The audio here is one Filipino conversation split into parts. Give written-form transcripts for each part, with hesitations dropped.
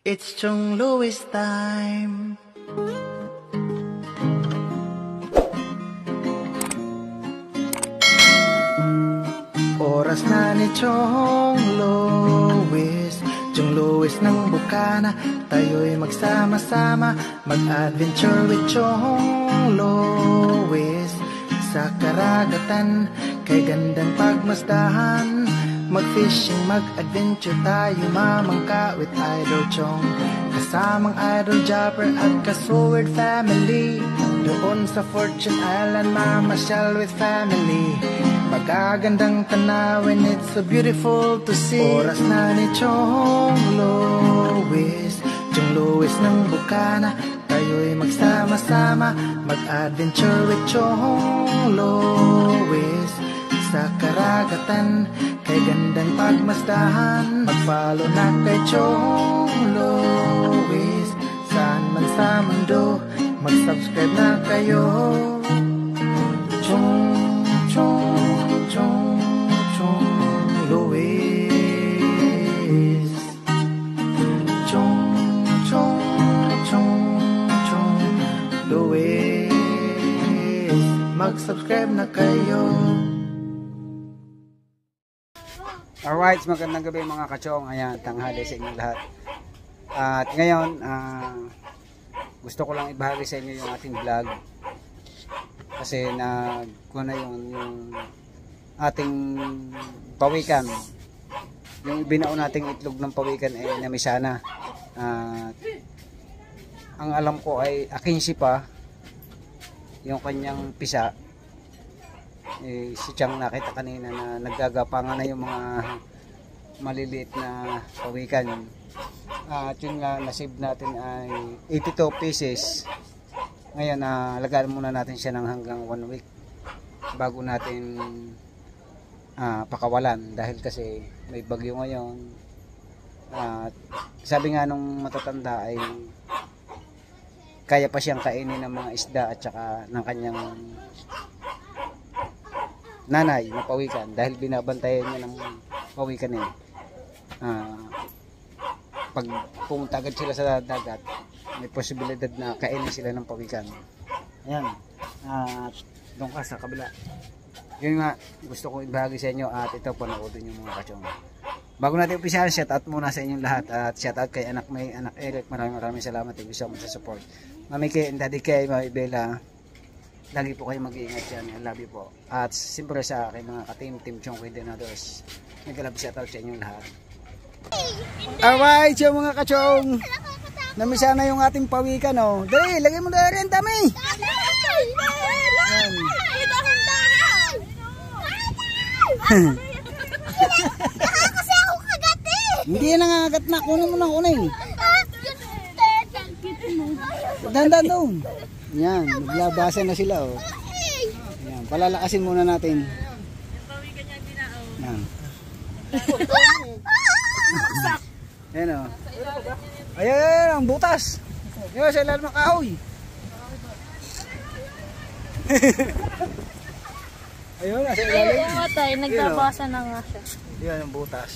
It's Chong Louis time. Oras na ni Chong Louis, Chong Louis ng Bukana. Tayo'y magsama-sama, mag-adventure with Chong Louis. Sa karagatan, kay gandang pagmasdahan, mag-fishing, mag-adventure tayo, mamangka with Idol Chong. Kasamang Idol Jumper at ka-Sword family. Doon sa Fortune Island, mamasyal with family. Magagandang tanawin, it's so beautiful to see. Oras na ni Chong Louis, Chong Louis ng Bukana. Tayo'y magsama-sama, mag-adventure with Chong Louis. Sa karagatan, kay gandang pagmasdahan, mag-follow na kay Chong Louis. Saan man sa mundo, mag-subscribe na kayo. Chong Louis. Chong Louis. Mag-subscribe na kayo. Alright, magandang gabi mga kachong. Ayan, tanghali sa inyo lahat. At ngayon, gusto ko lang ibahagi sa inyo yung ating vlog. Kasi kuha na yung ating pawikan. Yung binao nating itlog ng pawikan ay namisana. Ang alam ko ay akinsi pa yung kanyang pisa. Si Chang nakita kanina na naggagapangan na yung mga maliliit na pawikan. At yun nga, nasave natin ay 82 pieces. Ngayon, lagyan muna natin siya ng hanggang 1 week bago natin pakawalan, dahil kasi may bagyo ngayon. Sabi nga nung matatanda ay kaya pa siyang kainin ng mga isda at saka ng kanyang nanay na pawikan, dahil binabantayan niya ng pawikan eh. Pag pumunta agad sila sa dagat, may posibilidad na kainin sila ng pawikan. Ayan, doon ka sa kabila. Yun nga, gusto kong ibahagi sa inyo, at ito panoodin yung mga kachong. Bago natin umpisa, shout out muna sa inyong lahat, at shout out kay anak May, anak Eric. Maraming salamat, thank you so much sa support. Mami Kay and Daddy Kay, Mami Bella, lagi po kayo mag-iingat dyan. I love you po. At siyempre sa akin mga ka-team Chong with and others, nag-love shout out sa inyong lahat. Alright, yung mga kachong, namisa na yung ating pawikan, oh. Dali, lagay mo na rin, dami. Kasi ako kagat eh. Hindi na nangagat na, kunin mo na, kunin. Dandan doon. Yan, naglabasan na sila, oh. Yan, palalakasin muna natin. Yan. Ayan, oh. Ayan, ang butas. Ayan, sa ilalim ng kahoy. Ayun, nasa ilalim. Ayun, matay, nagbabasa na nga siya. Yan, ang butas.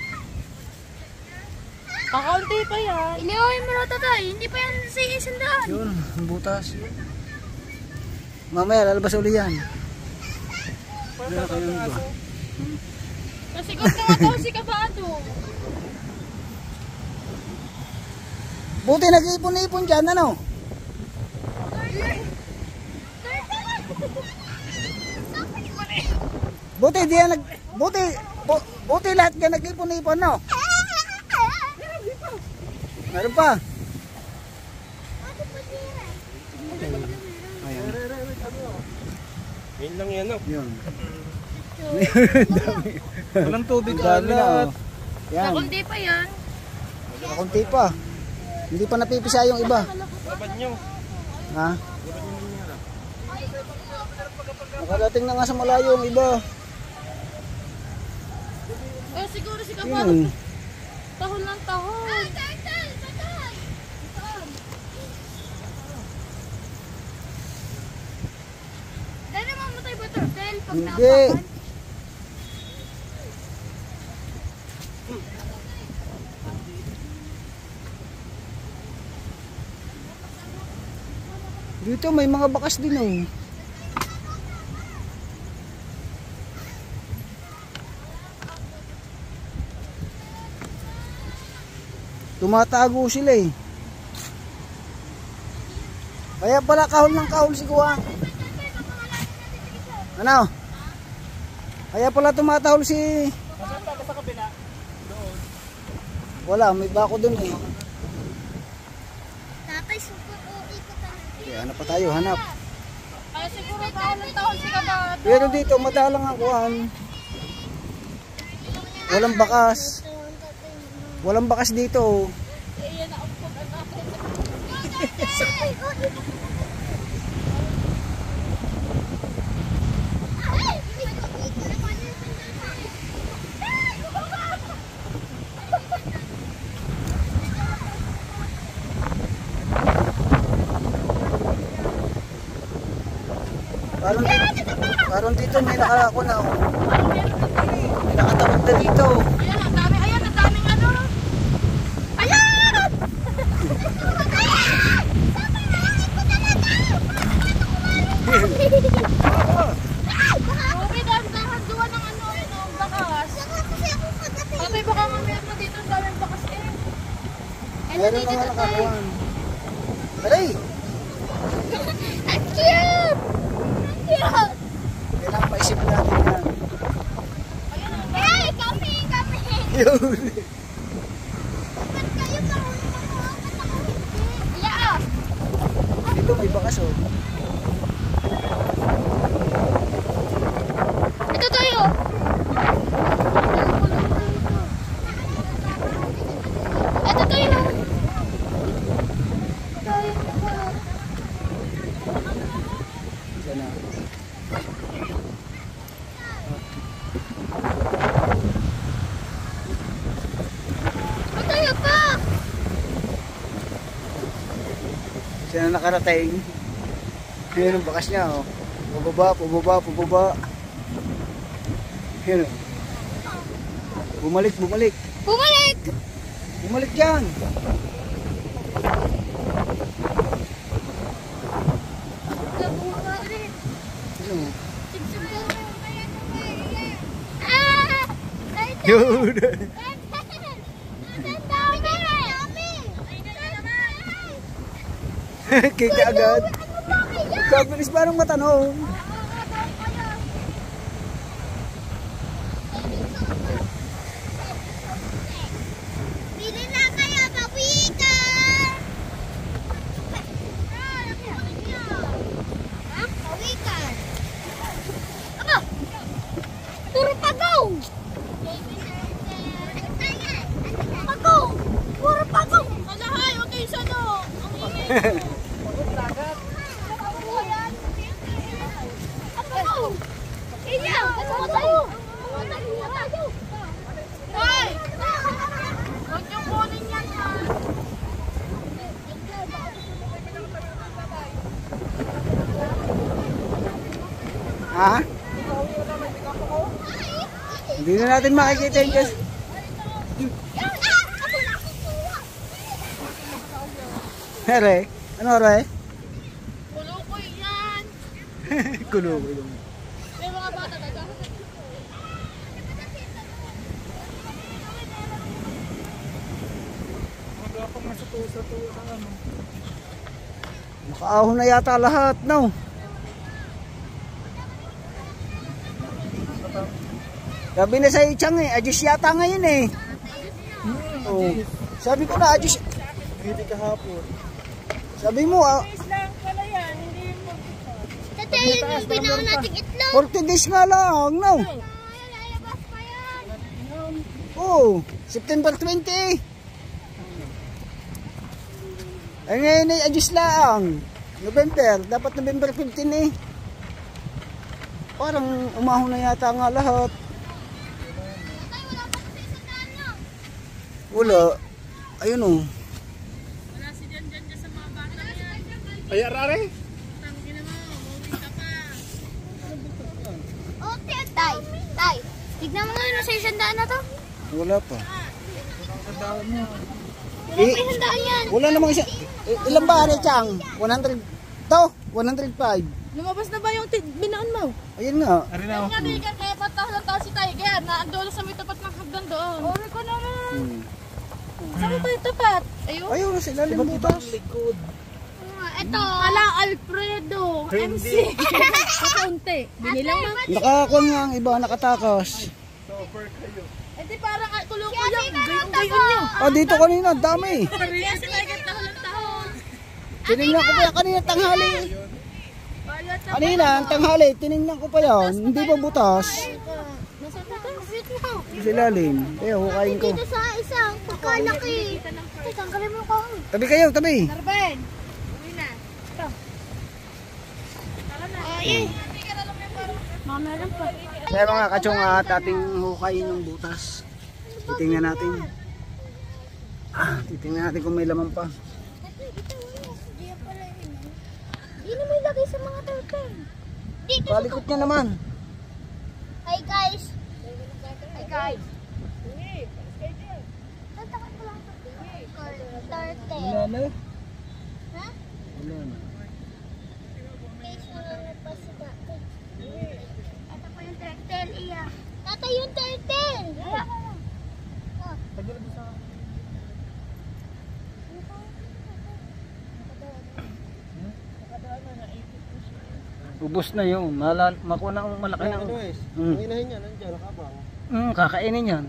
Kakaunti pa yan. Iliawin mo na tatay, hindi pa yan sa isandaan. Yun, ang butas. Mamaya, lalabas uli yan. Yan, kayo ba? Kasi kung nakataw si Kabado. Buti nag-ipon-ipon dyan, ano? Buti di yan buti lahat yan nag-ipon-ipon, no? Meron pa. Ayan. Yun lang yan, no? Yun. Walang tubig Dami na, oh. Yan. Kakunti pa yan. Kakunti pa. Hindi pa napipisa yung iba. Laban nyo. Ha? Nakarating na nga sa malayo yung iba. Siguro si Kabado. Yun. Tahon ng tahon. Dahil mamatay ba turtle pag Hindi. nakapakan? Dito may mga bakas din oh. Tumatago sila eh. Kaya pala kahol ng kahol si Kuwang. Ano? Kaya pala tumatahol si... Sa kabila. Wala, may bako dun eh. Tatay, super OA ko talaga. Okay, hanap pa tayo, hanap. Ay, siguro kahol ng tahol si Kabado. Pero dito, madalang ang kuhan. Walang bakas. Walang bakas dito oh. Parang dito may nakako na oh. May nakatawag na dito. Ayan, ang dami. Ayan, ang daming ano. Ayan! Okay, dahan-dahan duwa ng ano, ang bakas. Patay, baka mamaya mo dito ang daming bakas eh. Meron mga nakakuhan. Aray! Ang cute! Ang cute! Kailangan maisip natin yan. Hey, kami! Yun. Ba't kayo kahuli ng mga katakahit? Yeah! Dito may bakas oh. Ito tayo! Ito tayo! Sana. Ito tayo pa! Sana nakarating. Yan ang bakas niya oh. Pababa, pababa, pababa. Yan oh. Bumalik, bumalik. Bumalik! Bumalik yan. Ano? Ah! Yun. Kika agad. Kabilis parang matanong. Bili na kayo, pawikan! Ha? Pawikan! Aba! Puro pagaw! Pagaw! Puro pagaw! Malahay, okay sa no! Ang ingay mo! Iya, kasama tayo. Hoy! Huwag niyong kunin yan, ha? Ha? Hindi na natin makikita yung gas. Here, ano re? Kulukoy yan. Kulo. May mga bata taga. Magapang nasa tusa sa ano. Nakaahon na yata lahat, no? Sabi na sa Ichang eh, adjust yata ngayon eh. Oh. Sabi ko na adjust. Hindi kahapon. Sabi mo ah, Tatay, yun yung binaon nating itlog. 40 days nga lang, no? Lalabas pa yan. Oh, September 20. Ay ngayon ay adjust lang. November, dapat November 15 eh. Parang umahon na yata nga lahat. Tatay, wala pa kasi isang daan niya. Wala. Ayun oh. Wala si Jan sa mga bata yan. Ay, arare. Tangin na mo, mauwi ka pa. Oh, tay. Tay, tignan mo ngayon sa isang daan na to. Wala pa. Wala pa Eh, isang daan yan. wala namang isa. Ilan ba ari Chang? 100? To, 105. Lumabas na ba yung binaan mo? Ayun nga. Ari na Kaya ako. nga di ka kaya patahalan tayo si Tiger na andolo sa may tapat ng hagdan doon. Ori ko naman. Saan ba yung tapat? Ayun. Ayun, sila limutas. Likod. Ito. Ala, Alfredo. Hindi. Kaunti. Binilang mo. Nakakuha nga ang iba, nakatakas. Super kayo. Eh di parang kulong-kulong. Gayong-gayon nyo. Ah, dito kanina, dami. Kaya si Tiger tahalan-tahon. Tinignan ko pa yan kanina tanghali. Kanina, ang tanghali, tinignan ko pa yan. Hindi pa butas. Nasa tatas. Sa ilalim. Kaya hukayin ko. Dito sa isang pagkalaki. Ay, tanggalin mo ko. Tabi kayo, tabi. Narben. Uwi na. Ito. Tara na. Ay. Mama lang pa. Kaya mga kachong at ating hukayin yung butas. Titingnan natin. Titingnan natin kung may laman pa. Hindi na may lagay sa mga turtle. Dito. Palikot niya naman. Hi guys. Hi guys. Tatakan ko lang ito. Turtle. Wala na. Ha? Wala na. Guys, wala pa si tatay. Ito po yung turtle, iya. Tatay yung turtle. Iya. Ubus na yun. Makuha na ang malaki na. Ang inahin niya, nandiyan, nakabang. Kakainin yan.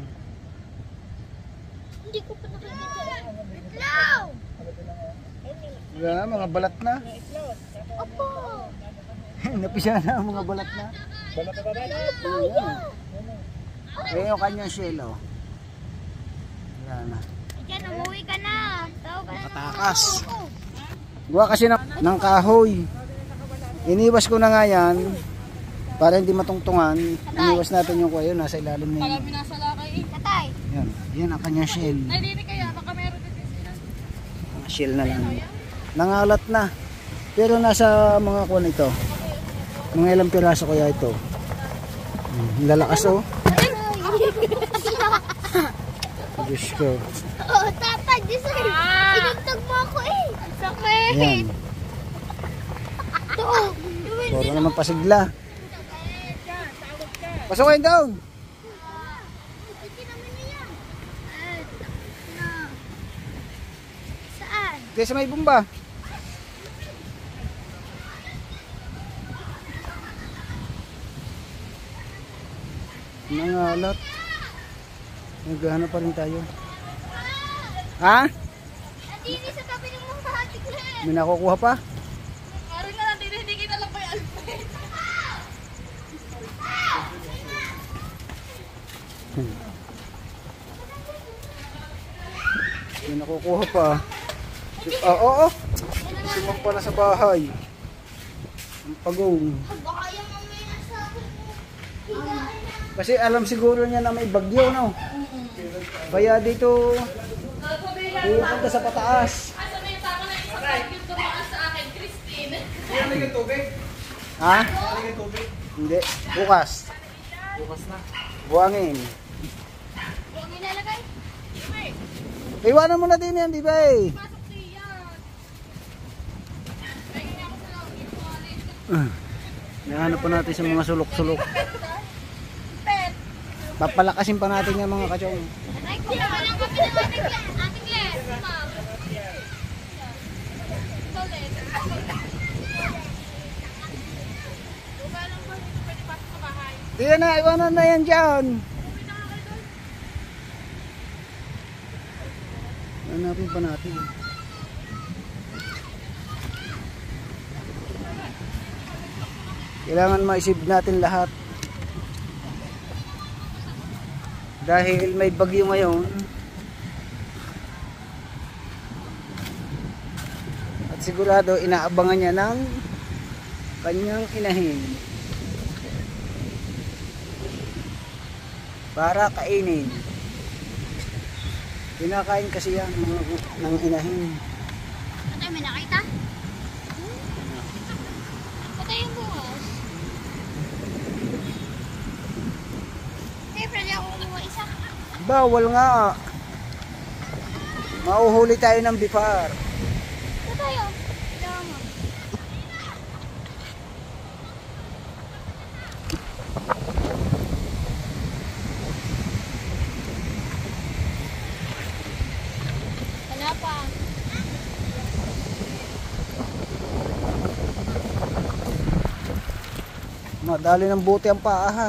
Hindi ko pa nakikita. Bitlaw! Wala, mga balat na. Opo. Napisa na ang mga balat na. Kaya. Eh, yung kanyang shell, oh. Wala na. Diyan, umuwi ka na. Tawag ka na. Katakas. Gawa kasi ng kahoy. Iniwas ko na nga yan para hindi matungtungan. Iniwas natin yung kuya, nasa ilalim na yun. Nasa lakay. Tatay. Yan, yan ang kanyang shell. Ay, dito kaya. Baka meron din sila. Ang shell na lang. Nangalat na. Pero nasa mga kuwan ito. Mga ilang piraso kaya ito. Lalakas, oh. Diyos ko. Oh, tatay. Diyos ko. Inugtog mo ako eh. Ang sakit. Yan. Ito. Puro naman pasigla. Pasukin down. Hindi naman niya. Saan? Kaya sa may bumba. Nangalat. Naghahanap pa rin tayo. Ha? Nandini sa tabi ng mga hatik na. May nakukuha pa? Parang nga natin, hindi kita lang pa yung Alfred. May nakukuha pa. Oo. Sumang pa na sa bahay. Ang pagong. Baka yung mamaya nasa akin mo. Kasi alam siguro niya na may bagyo, no? Kaya dito pupunta sa pataas. Asa na yung tama na isang bag yung tumaan sa akin, Christine. Ha? Hindi. Bukas. Buwangin. Huwag nilalagay. Iwanan mo na din yan, di ba eh? Pasok siya. Pagin ako sa loob yung Nahanap pa natin sa mga sulok-sulok. pet. Papalakasin pa natin yung mga kachong. Hindi naman ang kape ng ating Les. Ma'am. Ito ulit. Lupa lang po, hindi pwede pasok sa bahay. Tiyan na, iwanan na yan dyan. Hanapin pa natin. Kailangan ma-save natin lahat. Dahil may bagyo ngayon. At sigurado inaabangan niya ng kanyang inahin. Para kainin. Kinakain kasi yan ng inahin. Tatay, may nakita? Patay yung bukas. Eh, pwede ako kumuha isa. Bawal nga. Mauhuli tayo ng bipar. Tatay, oh. Tama. Wala pa. Madali ng buti ang paa ha.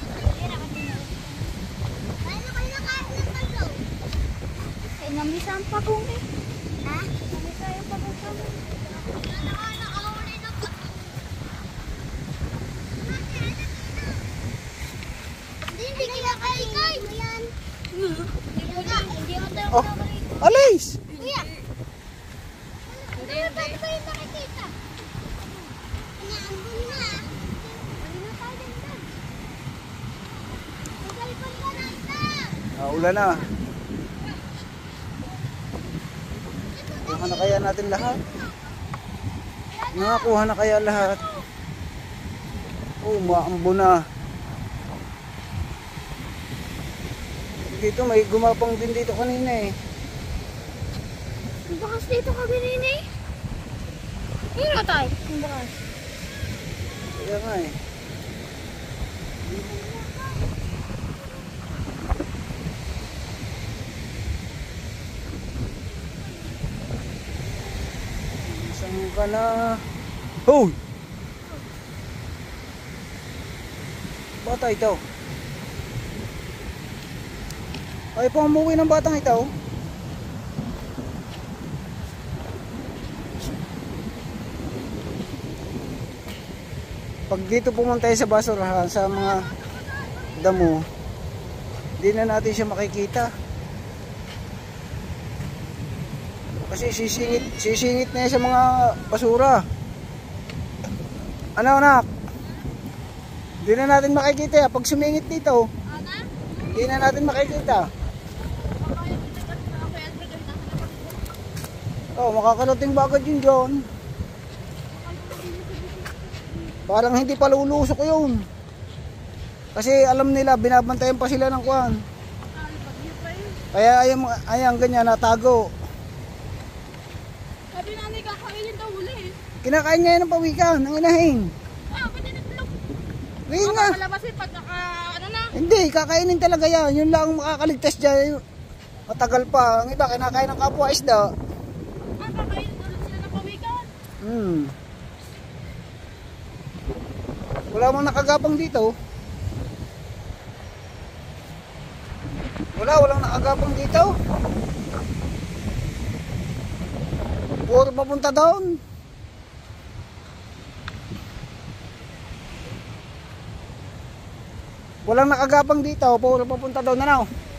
Ay, namisan pa kong eh. Ha? Namisan yung pagong kami. Hindi kaya kalikay. Hindi mo tayo Oh, alis! Kuya. Hindi ba yung nakikita? Inaambun na. Hindi na tayo dyan. Magkalipon ka na ita. Ulan na. Kuha na kaya natin lahat? Nakakuha na kaya lahat? Oh, maambo na. Dito may gumapang din dito kanina eh. Ang bakas dito ka binini. Yun na tayo. Ang bakas. Kaya nga eh. Saan ka na? Hoy! Bata ito. Ay po umuwi ng batang ito. Pag dito pumunta tayo sa basurahan, sa mga damo, hindi na natin siya makikita. Kasi sisingit na yan sa mga basura. Ano anak? Hindi na natin makikita. Pag sumingit dito, hindi na natin makikita. Oh, makakalating bagad yun dyan. Parang hindi pa lulusok yun. Kasi alam nila, binabantayan pa sila ng kuwan. Kaya ayan ganyan, natago. Sabi nanay, kakainin daw huli eh. Kinakain niya yan ng pawikan, ng inahin. Pwede na tulog. Ngayon nga. Malabas eh, pag ano na. Hindi, kakainin talaga yan. Yun lang ang makakaligtas dyan. Matagal pa. Ang iba, kinakain ng kapwa isda. Kakainin ulit sila ng pawikan. Wala mang nakagapang dito. Walang nakagapang dito. Puro papunta doon. Walang nakagapang dito. Puro papunta doon na now.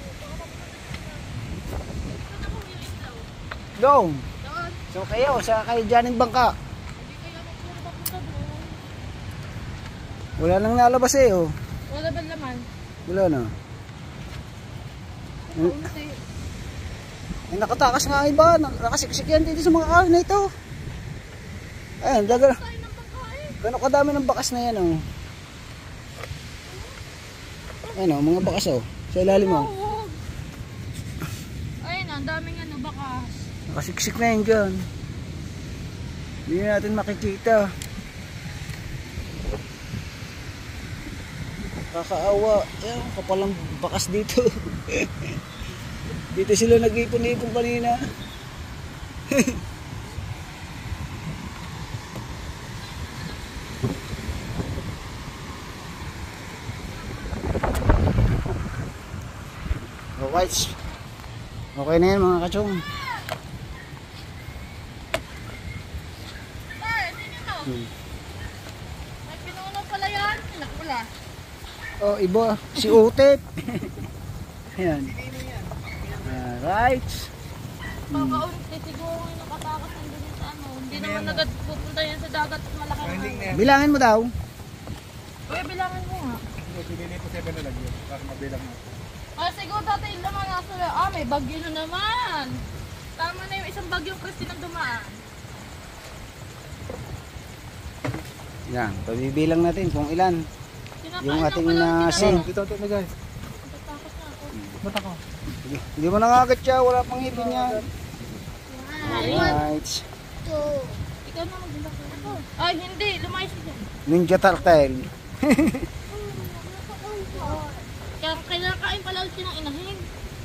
Doon. So kayo, sa kayo dyan ng bangka. Wala nang nalabas eh oh. Wala ba laman? Wala na. Ay, nakatakas nga iba. Nakasiksik yan dito sa mga kahoy na ito. Ayan, dagal. Gano'ng kadami ng bakas na yan oh. Ayan oh, mga bakas oh. Sa ilalim oh. Ayun, ang daming ano, bakas. Nakasiksik na yan dyan. Hindi natin makikita. Kakaawa. Ayan, kapalang bakas dito. Dito sila nag-ipon-ipon kanina. Alright. Okay na yan mga kachong. May pinuno pala yan. Nakula. Oh, iba. Si Utep. Ayan. Alright. Pagkaunti siguro yung nakatakas nandun sa ano. Hindi naman agad pupunta yan sa dagat at malaking ano. Bilangin mo daw. Kuya, bilangan mo nga. Pinili ko 7 na lang yun para mabilang mo. Siguro dati yung laman nasa may bagyo na naman. Tama na yung isang bagyong Christine ang dumaan. Yan, pabibilang natin kung ilan. Kinakain Yung lang ating pala, nasin. Dito na guys. Natatakot na ako. Ba't ako? Hindi mo nangagat siya, wala pang ipin yan. Alright. Ikaw na magbilang ako. Ay, hindi. Lumayas ka dyan. Ninja Turtle. galit siya ng inahin.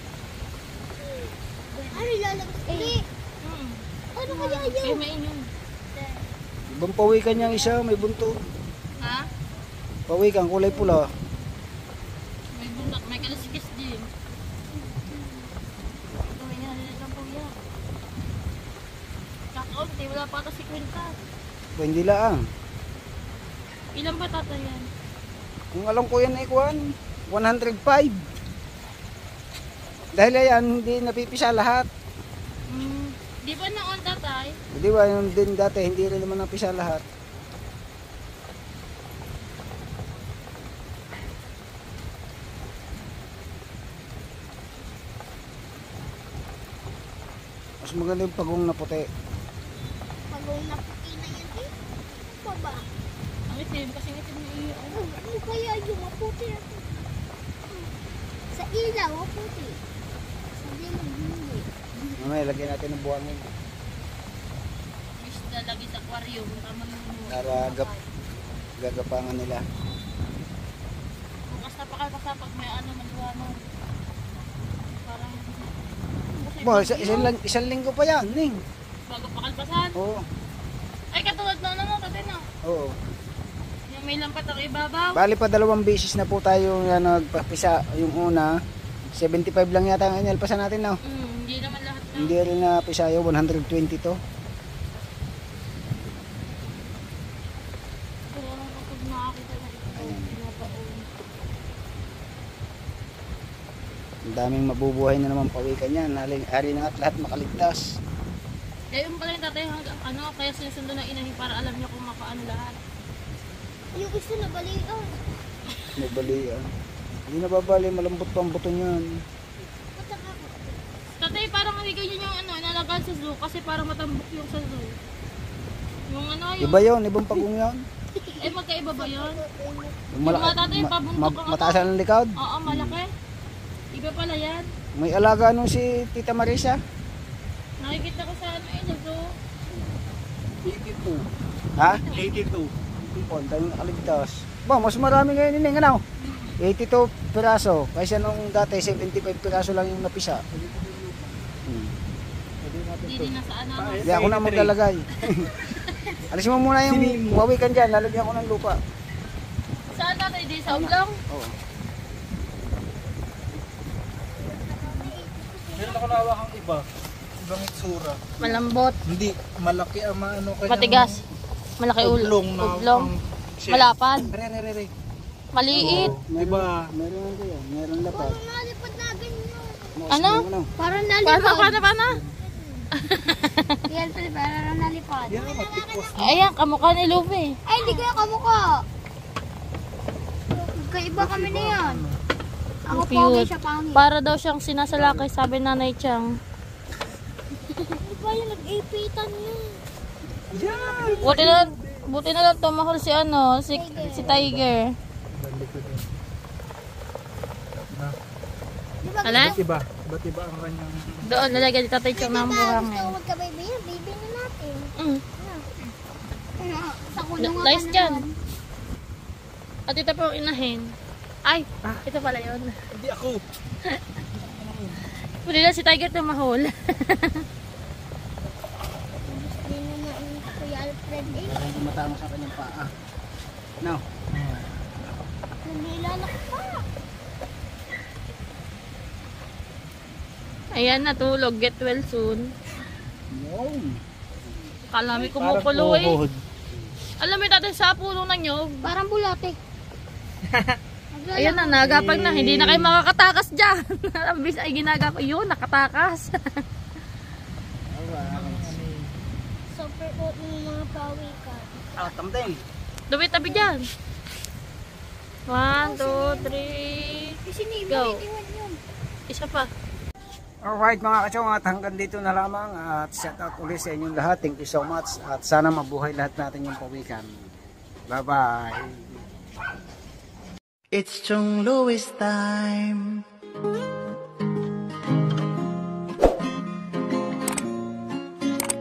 Ano lalabas? Hindi. Ano kaya yun? Kaya may inyo. Ibang pawikan niyang isa, may buntot. Ha? Pawikan, kulay pula. May bundak, may kalasikis din. May nalilit ng puya. Kakaunti, wala pa ata si Quinta. Hindi lang. Ilan ba tata yan? Kung alam ko yan ay kuhan, 105. Dahil ayan, hindi napipisa lahat. Di ba noon tatay? Di ba yung din dati, hindi rin naman napisa lahat. Mas maganda yung pagong na puti. Pagong na puti na yan eh. Ano ba? Ang itim, kasi itim na iyo. Ano kaya yung maputi na to? Sa ilaw, maputi. Sa dilim, hindi. Mamaya, lagyan natin ng buhangin. Wish na lagi sa aquarium. Tama mo. Para gagapangan nila. Bukas na pakal pag may ano, maliwanag. Parang... Bo, isang linggo pa yan, Ning. Bago pakalpasan. Oo. Ay, katulad na ano, tatay na. Oo. Yung may lampat ang ibabaw. Bali pa 2 beses na po tayo nagpapisa. Yung una, 75 lang yata ang inalpasan natin now. Hindi naman lahat na. Hindi rin na pisayo, 120 to. Kaya kapag nakakita na ito, pinapaon. Ang daming mabubuhay na naman pawikan yan. Ari na at lahat makaligtas. Kaya yung pala yung tatay hanggang ano, kaya sinusundo ng inahin para alam niya kung makaano lahat. Yung isa na balian. Nabalian. Hindi nababali, malambot pa ang buto niyan. Tatay, parang hindi ganyan yung ano, inalagaan sa zoo kasi parang matambok yung sa zoo. Yung ano, yung... Iba yun, ibang pagong yan. Eh, magkaiba ba yun? Yung Yung mga tatay, pabuntok ang mataas ang likod. Oo, malaki. Iba pala yan. May alaga nung si Tita Marisa. Nakikita ko sa ano eh, sa zoo. 82. Ha? 82. Oh, ang daming nakaligtas. Ba, mas marami ngayon yun, ano? 82 piraso. Kaysa nung dati, 75 piraso lang yung napisa. Hindi din nasa ano. Hindi ako na maglalagay. Alisin mo muna yung wawikan dyan. Lalagyan ko ng lupa. Saan tatay? Di sa oblong? Oo. Meron ako nawakang iba. Ibang itsura. Malambot. Hindi, malaki ang ano kanya. Matigas. Malaki ulo. Oblong. Malapad. Re. Maliit. Diba? Meron ano yan. Meron lapad. Parang nalipad na ganyan. Ano? Parang nalipad. Paano? Yan pala, parang nalipad. Yan ang matikos. Ayan, kamukha ni Luffy. Ay, hindi ko yung kamukha. Magkaiba kami na yan. Ako pogi, Cute. siya pangit. Para daw siyang sinasalakay, sabi nanay Chang. Ano ba yung nag-ipitan yun? Buti na lang tumahol si ano, si Tiger. Di ba Alan? Iba. Ba't iba ang kanyang... Doon, lalagyan ni Tatay Chang ng gusto buhangin. ko magka-baby yan? Baby na natin. Sa kulungan Nice ka dyan. naman. At ito po ang inahin. Ay, ito pala yun. Hindi ako. Pwede lang si Tiger tumahol. Hindi mo na yung Kuya Alfred eh. Para hindi matama sa kanyang paa. No. Hindi lalak pa. Ayan, natulog. Get well soon. No. Kalami kumukulo eh. Alam mo tatay sa puno ng nyog. Parang bulate. Ayan na, nagapag na. Hindi na kayo makakatakas dyan. Ang bis ay ginaga ko yun, nakatakas. Super coat ng mga pawikan. Ah, tamdeng. Tabi-tabi dyan. 1, 2, 3. Kasi ni Go. iwan yun. Isa pa. Alright mga kachong, at hanggang dito na lamang. At shout out ulit sa inyong lahat. Thank you so much. At sana mabuhay lahat natin yung pawikan. Bye-bye. It's Chong Louis time.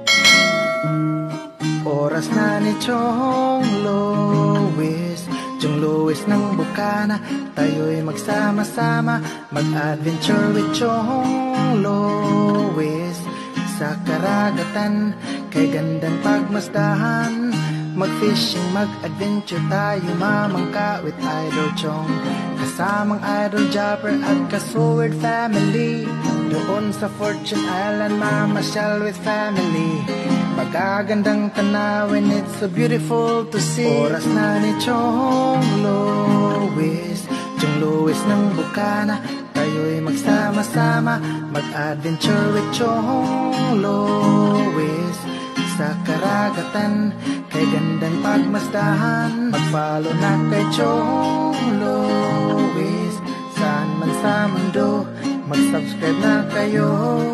Oras na ni Chong Louis. Chong Chong Luis ng Bukana, tayo'y magsama-sama, mag-adventure with Chong Luis. Sa karagatan, kay gandang pagmasdahan, mag-fishing, mag-adventure tayo mamangka with Idol Chong. Kasamang Idol Jopper at Kasword family, doon sa Fortune Island mamasyal with family. Magagandang tanawin, it's so beautiful to see. Oras na ni Chong Luis, Chong Luis ng Bukana, tayo'y magsama-sama, mag-adventure with Chong Luis. Sa karagatan, kay gandang pagmasdahan, mag-follow na kay Chong Luis. Saan man sa mundo, mag-subscribe na kayo.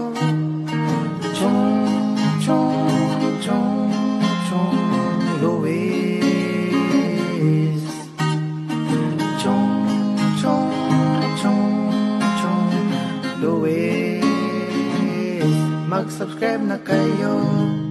Chong Luis. Chong Luis. Mag-subscribe na kayo.